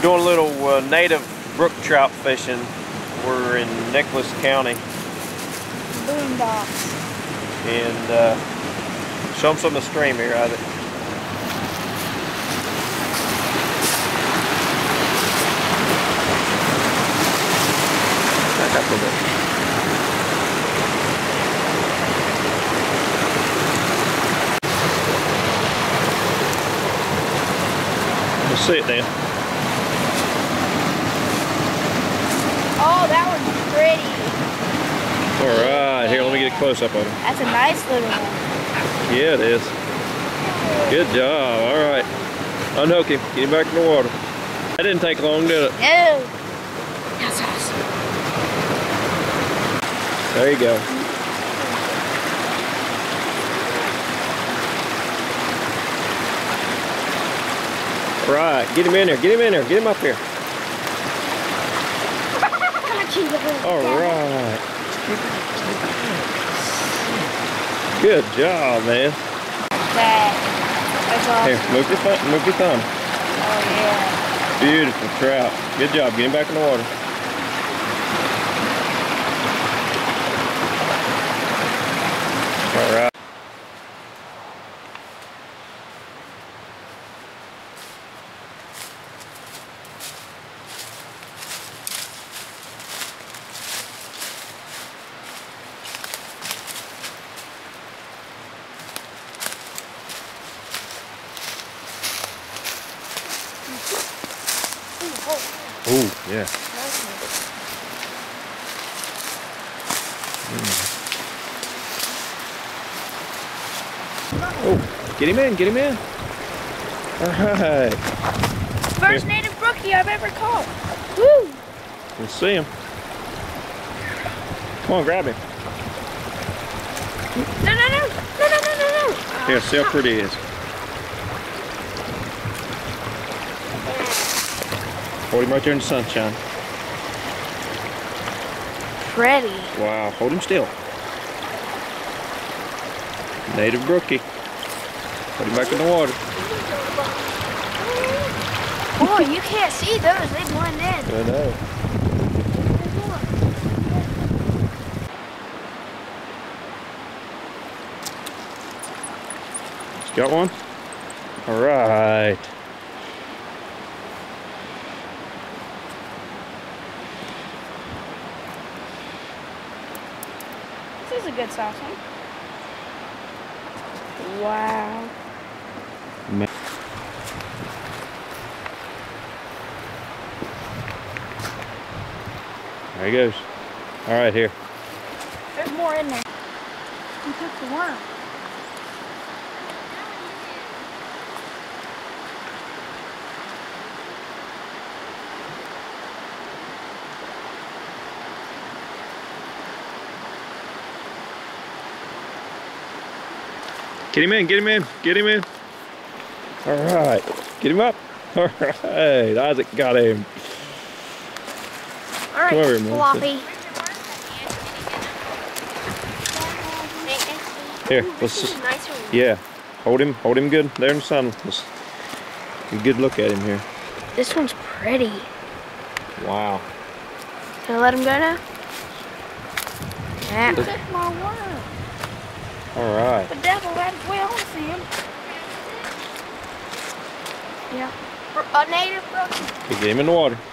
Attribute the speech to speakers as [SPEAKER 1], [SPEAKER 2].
[SPEAKER 1] doing a little native brook trout fishing. We're in Nicholas County.
[SPEAKER 2] Boondocks.
[SPEAKER 1] And show them some of the stream here, Isaac. Back up a little bit. Let's see it, Dan.
[SPEAKER 2] Oh, that one's pretty.
[SPEAKER 1] Alright, here, let me get a close up on it.
[SPEAKER 2] That's a nice little one.
[SPEAKER 1] Yeah, it is. Good job. Alright. Unhook him. Get him back in the water. That didn't take long, did it?
[SPEAKER 2] No. That's awesome.
[SPEAKER 1] There you go. Right, get him in there, get him in there, get him up here. Alright. Good job, man.
[SPEAKER 2] That's awesome.
[SPEAKER 1] Here, move your thumb.
[SPEAKER 2] Oh yeah.
[SPEAKER 1] Beautiful trout. Good job, get him back in the water. Alright. Oh, yeah. Oh, get him in, get him in. All right.
[SPEAKER 2] First native brookie I've ever caught. Woo!
[SPEAKER 1] We'll see him. Come on, grab him.
[SPEAKER 2] No, no, no. No, no, no, no, no.
[SPEAKER 1] Here, see how pretty he is. Hold him right there in the sunshine.
[SPEAKER 2] Pretty.
[SPEAKER 1] Wow, hold him still. Native brookie. Put him back in the water.
[SPEAKER 2] Oh, you can't see those. They blend in.
[SPEAKER 1] I know. Got one? All right.
[SPEAKER 2] This is a good size one. Wow.
[SPEAKER 1] Man. There he goes. All right, here.
[SPEAKER 2] There's more in there. You took the worm.
[SPEAKER 1] Get him in, get him in, get him in. All right, get him up. All right, Isaac got him.
[SPEAKER 2] All right,
[SPEAKER 1] Sorry,
[SPEAKER 2] Floppy.
[SPEAKER 1] Here, let's just, yeah, hold him good there in the sun. Let's get a good look at him here.
[SPEAKER 2] This one's pretty.
[SPEAKER 1] Wow.
[SPEAKER 2] Can I let him go now? Yeah.
[SPEAKER 1] You
[SPEAKER 2] took my worm.
[SPEAKER 1] All right.
[SPEAKER 2] The devil ran way on him. Yeah. A native brookie.
[SPEAKER 1] Get him in the water.